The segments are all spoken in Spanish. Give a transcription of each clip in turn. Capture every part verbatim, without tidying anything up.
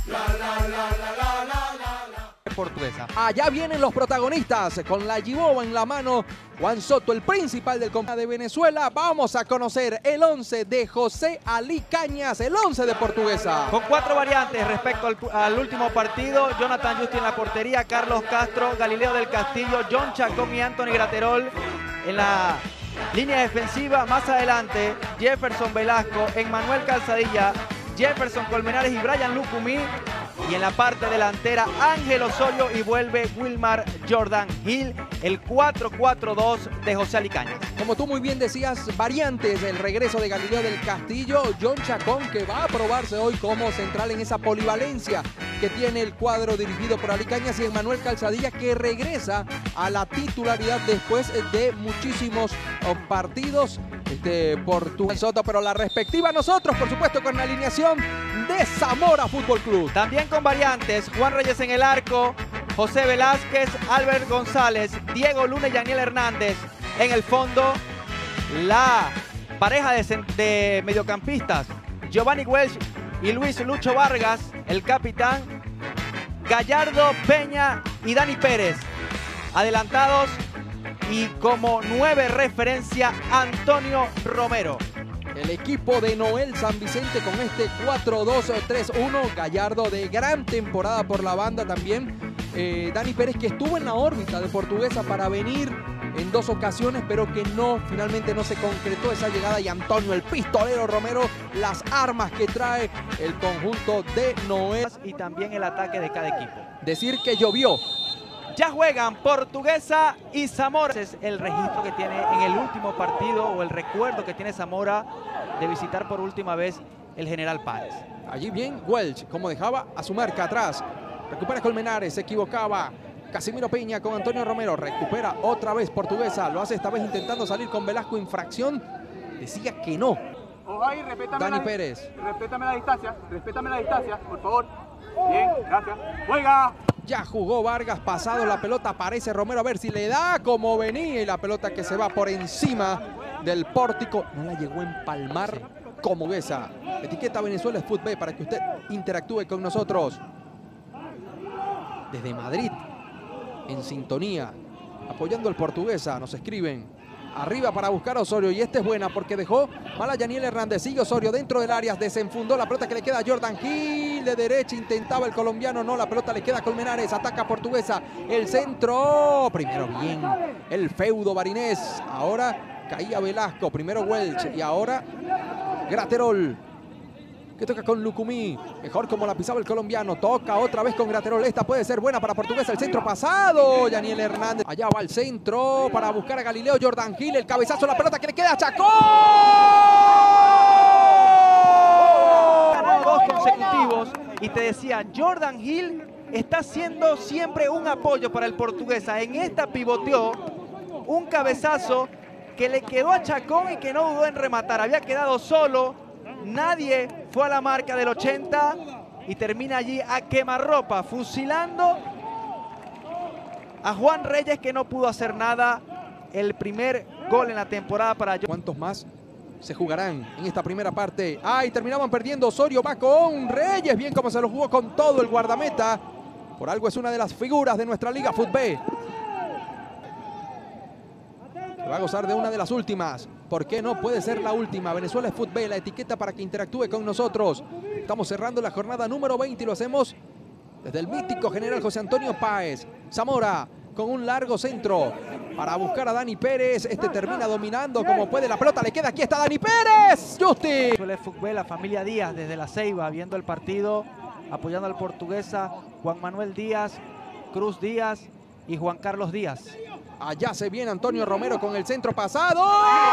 Portuguesa. Allá vienen los protagonistas con la Giboba en la mano. Juan Soto, el principal del combate de Venezuela. Vamos a conocer el once de José Ali Cañas, el once de Portuguesa. Con cuatro variantes respecto al, al último partido. Jonathan Justi en la portería, Carlos Castro, Galileo del Castillo, John Chacón y Anthony Graterol en la línea defensiva. Más adelante, Jefferson Velasco, Emmanuel Calzadilla, Jefferson Colmenares y Brian Lucumí. Y en la parte delantera, Ángel Osorio y vuelve Wilmar Jordan Hill, el cuatro cuatro dos de José Ali Cañas. Como tú muy bien decías, variantes, el regreso de Galileo del Castillo, John Chacón, que va a probarse hoy como central en esa polivalencia que tiene el cuadro dirigido por Ali Cañas, y Emmanuel Calzadilla, que regresa a la titularidad después de muchísimos partidos este, por tu Soto, pero la respectiva nosotros, por supuesto, con la alineación de Zamora Fútbol Club. También con variantes, Juan Reyes en el arco, José Velázquez, Albert González, Diego Luna y Daniel Hernández en el fondo. La pareja de, de mediocampistas, Giovanni Welsh y Luis Lucho Vargas, el capitán, Gallardo, Peña y Dani Pérez. Adelantados y como nueve referencia, Antonio Romero. El equipo de Noel San Vicente con este cuatro dos tres uno. Gallardo de gran temporada por la banda también. Eh, Dani Pérez, que estuvo en la órbita de Portuguesa para venir en dos ocasiones, pero que no, finalmente no se concretó esa llegada. Y Antonio, el pistolero Romero, las armas que trae el conjunto de Noel. Y también el ataque de cada equipo. Decir que llovió. Ya juegan Portuguesa y Zamora. Ese es el registro que tiene en el último partido, o el recuerdo que tiene Zamora de visitar por última vez el General Páez. Allí bien Welch, como dejaba a su marca atrás. Recupera Colmenares, se equivocaba. Casimiro Peña con Antonio Romero. Recupera otra vez Portuguesa. Lo hace esta vez intentando salir con Velasco. Infracción. Decía que no. Ahí, respétame Dani la, Pérez. Respétame la distancia. Respétame la distancia, por favor. Bien, gracias. ¡Juega! Ya jugó Vargas, pasado la pelota, aparece Romero a ver si le da como venía, y la pelota que se va por encima del pórtico. No la llegó a empalmar sí. como esa. Etiqueta Venezuela Fútbol para que usted interactúe con nosotros. Desde Madrid, en sintonía, apoyando al Portuguesa, nos escriben. Arriba para buscar a Osorio, y esta es buena porque dejó mal a Daniel Hernández. Sigue Osorio dentro del área, desenfundó la pelota que le queda a Jordan Hill. De derecha intentaba el colombiano, no, la pelota le queda a Colmenares. Ataca Portuguesa, el centro. Primero bien el feudo barinés. Ahora caía Velasco, primero Welch y ahora Graterol, que toca con Lucumí, mejor como la pisaba el colombiano. Toca otra vez con Graterol, esta puede ser buena para Portuguesa. El centro pasado, Daniel Hernández, allá va el centro para buscar a Galileo. Jordan Hill, el cabezazo, la pelota que le queda a Chacón. Ganó dos consecutivos, y te decía, Jordan Hill está siendo siempre un apoyo para el Portuguesa. En esta pivoteó un cabezazo que le quedó a Chacón y que no dudó en rematar. Había quedado solo. Nadie fue a la marca del ochenta y termina allí a quemarropa, fusilando a Juan Reyes, que no pudo hacer nada. El primer gol en la temporada para... ¿Cuántos más se jugarán en esta primera parte? ¡Ay! Terminaban perdiendo. Osorio va con Reyes, bien como se lo jugó con todo el guardameta. Por algo es una de las figuras de nuestra Liga Fútbol. Va a gozar de una de las últimas. ¿Por qué no puede ser la última? Venezuela es Fútbol, la etiqueta para que interactúe con nosotros. Estamos cerrando la jornada número veinte y lo hacemos desde el mítico General José Antonio Páez. Zamora con un largo centro para buscar a Dani Pérez. Este termina dominando como puede. La pelota le queda. Aquí está Dani Pérez. Justi. Venezuela es Fútbol, la familia Díaz desde La Ceiba viendo el partido, apoyando al Portuguesa. Juan Manuel Díaz, Cruz Díaz y Juan Carlos Díaz. Allá se viene Antonio Romero con el centro pasado.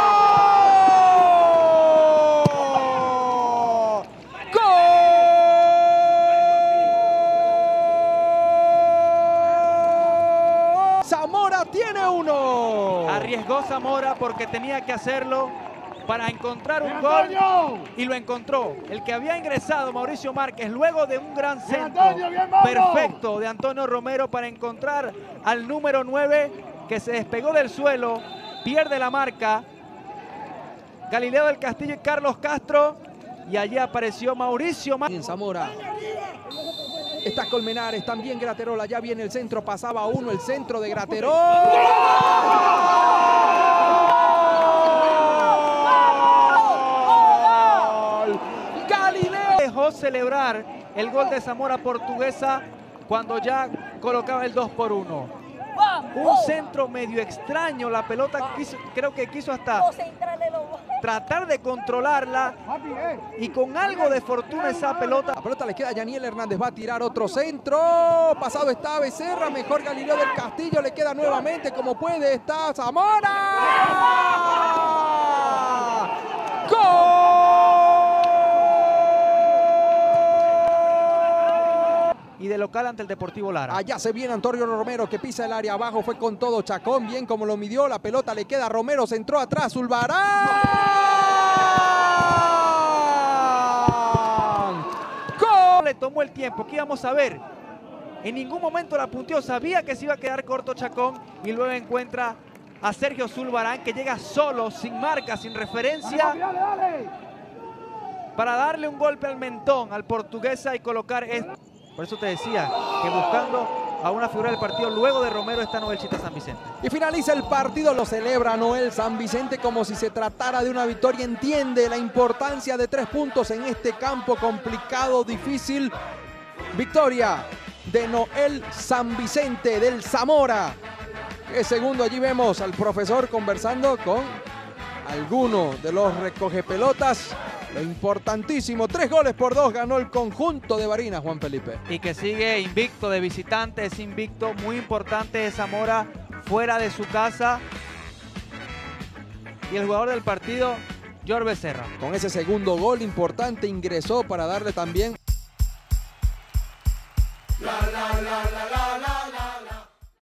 ¡Gol! Zamora tiene uno. Arriesgó Zamora porque tenía que hacerlo para encontrar un gol, y lo encontró. El que había ingresado, Mauricio Márquez, luego de un gran centro perfecto de Antonio Romero para encontrar al número nueve, que se despegó del suelo, pierde la marca. Galileo del Castillo y Carlos Castro, y allí apareció Mauricio Márquez. En Zamora Está Colmenares, también Graterol. Allá viene el centro, pasaba uno, el centro de Graterol. Galileo dejó celebrar el gol de Zamora Portuguesa cuando ya colocaba el dos por uno. Un centro medio extraño, la pelota quiso, creo que quiso hasta tratar de controlarla y con algo de fortuna esa pelota. La pelota le queda a Yaniel Hernández, va a tirar otro centro. Pasado está Becerra, mejor Galileo del Castillo, le queda nuevamente como puede, está Zamora. ¡Gol! Y de local ante el Deportivo Lara. Allá se viene Antonio Romero que pisa el área abajo, fue con todo Chacón, bien como lo midió, la pelota le queda a Romero, centró atrás, Zulbarán. ¡Gol! Le tomó el tiempo, ¿qué íbamos a ver? En ningún momento la punteó, sabía que se iba a quedar corto Chacón y luego encuentra a Sergio Zulbarán que llega solo, sin marca, sin referencia, para darle un golpe al mentón al Portuguesa y colocar esto. Por eso te decía que buscando a una figura del partido luego de Romero está Noel Chita San Vicente. Y finaliza el partido, lo celebra Noel San Vicente como si se tratara de una victoria. Entiende la importancia de tres puntos en este campo complicado, difícil. Victoria de Noel San Vicente del Zamora. Que segundo, allí vemos al profesor conversando con alguno de los recogepelotas. Lo importantísimo, tres goles por dos ganó el conjunto de Barinas, Juan Felipe. Y que sigue invicto de visitante, es invicto, muy importante de Zamora fuera de su casa. Y el jugador del partido, George Becerra. Con ese segundo gol importante ingresó para darle también... La, la, la, la.